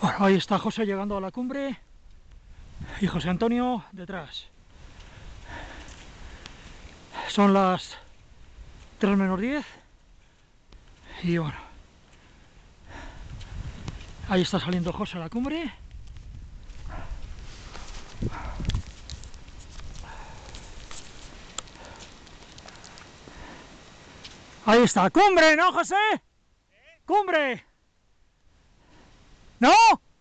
Bueno, ahí está José llegando a la cumbre y José Antonio detrás. Son las 3 menos 10 y bueno, ahí está saliendo José a la cumbre. Ahí está, cumbre, ¿no, José? ¿Cumbre? ¿No?